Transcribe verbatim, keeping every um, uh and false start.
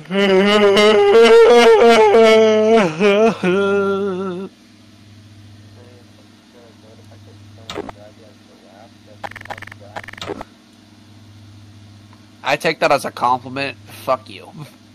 I take that as a compliment. Fuck you.